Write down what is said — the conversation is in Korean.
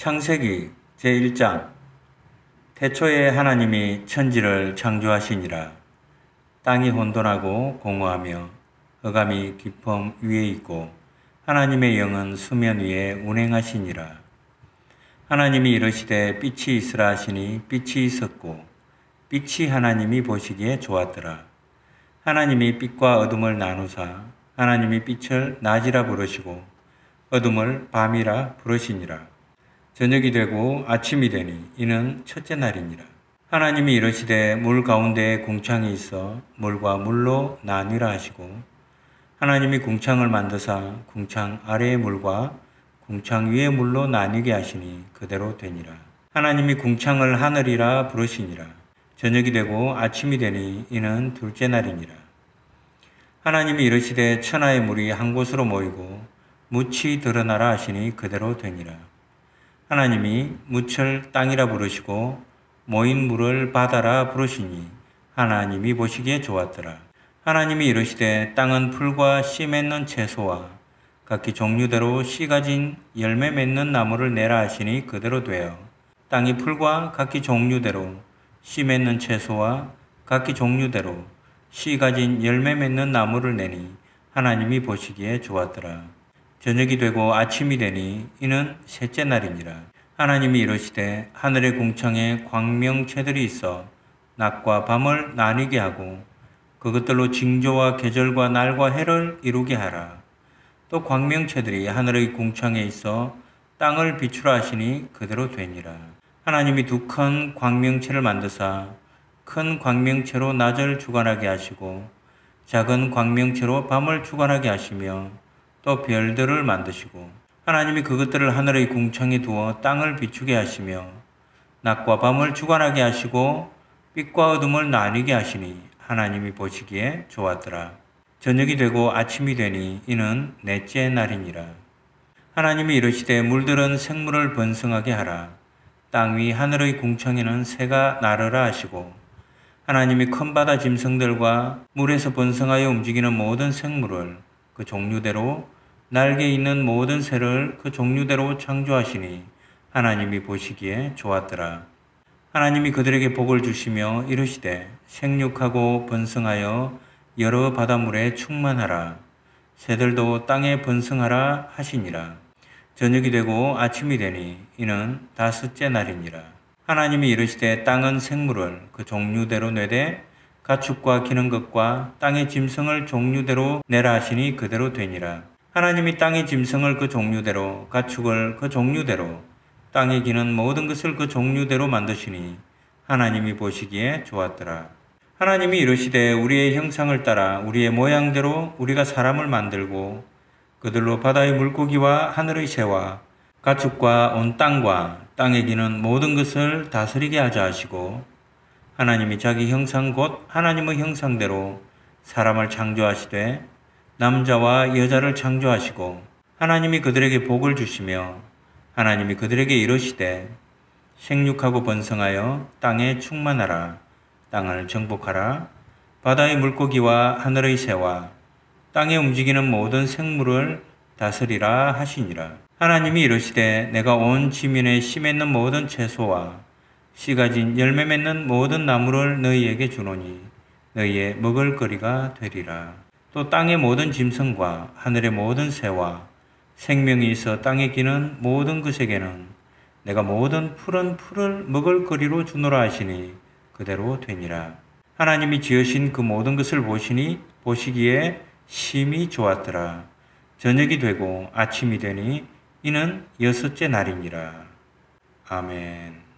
창세기 제1장. 태초에 하나님이 천지를 창조하시니라. 땅이 혼돈하고 공허하며 흑암이 깊음 위에 있고 하나님의 영은 수면 위에 운행하시니라. 하나님이 이르시되 빛이 있으라 하시니 빛이 있었고 빛이 하나님이 보시기에 좋았더라. 하나님이 빛과 어둠을 나누사 하나님이 빛을 낮이라 부르시고 어둠을 밤이라 부르시니라. 저녁이 되고 아침이 되니 이는 첫째 날이니라. 하나님이 이르시되 물 가운데에 궁창이 있어 물과 물로 나뉘라 하시고 하나님이 궁창을 만드사 궁창 아래의 물과 궁창 위의 물로 나뉘게 하시니 그대로 되니라. 하나님이 궁창을 하늘이라 부르시니라. 저녁이 되고 아침이 되니 이는 둘째 날이니라. 하나님이 이르시되 천하의 물이 한 곳으로 모이고 묻이 드러나라 하시니 그대로 되니라. 하나님이 묻을 땅이라 부르시고 모인 물을 바다라 부르시니 하나님이 보시기에 좋았더라. 하나님이 이르시되 땅은 풀과 씨 맺는 채소와 각기 종류대로 씨 가진 열매 맺는 나무를 내라 하시니 그대로 되어 땅이 풀과 각기 종류대로 씨 맺는 채소와 각기 종류대로 씨 가진 열매 맺는 나무를 내니 하나님이 보시기에 좋았더라. 저녁이 되고 아침이 되니 이는 셋째 날이니라. 하나님이 이르시되 하늘의 궁창에 광명체들이 있어 낮과 밤을 나뉘게 하고 그것들로 징조와 계절과 날과 해를 이루게 하라. 또 광명체들이 하늘의 궁창에 있어 땅을 비추라 하시니 그대로 되니라. 하나님이 두 큰 광명체를 만드사 큰 광명체로 낮을 주관하게 하시고 작은 광명체로 밤을 주관하게 하시며 또 별들을 만드시고 하나님이 그것들을 하늘의 궁창에 두어 땅을 비추게 하시며 낮과 밤을 주관하게 하시고 빛과 어둠을 나뉘게 하시니 하나님이 보시기에 좋았더라. 저녁이 되고 아침이 되니 이는 넷째 날이니라. 하나님이 이르시되 물들은 생물을 번성하게 하라. 땅 위 하늘의 궁창에는 새가 나르라 하시고 하나님이 큰 바다 짐승들과 물에서 번성하여 움직이는 모든 생물을 그 종류대로 날개 있는 모든 새를 그 종류대로 창조하시니 하나님이 보시기에 좋았더라. 하나님이 그들에게 복을 주시며 이르시되 생육하고 번성하여 여러 바닷물에 충만하라. 새들도 땅에 번성하라 하시니라. 저녁이 되고 아침이 되니 이는 다섯째 날이니라. 하나님이 이르시되 땅은 생물을 그 종류대로 내되 가축과 기는 것과 땅의 짐승을 종류대로 내라 하시니 그대로 되니라. 하나님이 땅의 짐승을 그 종류대로 가축을 그 종류대로 땅에 기는 모든 것을 그 종류대로 만드시니 하나님이 보시기에 좋았더라. 하나님이 이르시되 우리의 형상을 따라 우리의 모양대로 우리가 사람을 만들고 그들로 바다의 물고기와 하늘의 새와 가축과 온 땅과 땅에 기는 모든 것을 다스리게 하자 하시고 하나님이 자기 형상 곧 하나님의 형상대로 사람을 창조하시되 남자와 여자를 창조하시고 하나님이 그들에게 복을 주시며 하나님이 그들에게 이르시되 생육하고 번성하여 땅에 충만하라. 땅을 정복하라. 바다의 물고기와 하늘의 새와 땅에 움직이는 모든 생물을 다스리라 하시니라. 하나님이 이르시되 내가 온 지면에 씨 맺는 모든 채소와 씨 가진 열매 맺는 모든 나무를 너희에게 주노니 너희의 먹을거리가 되리라. 또 땅의 모든 짐승과 하늘의 모든 새와 생명이 있어 땅에 기는 모든 것에게는 내가 모든 푸른 풀을 먹을거리로 주노라 하시니 그대로 되니라. 하나님이 지으신 그 모든 것을 보시기에 심히 좋았더라. 저녁이 되고 아침이 되니 이는 여섯째 날이니라. 아멘.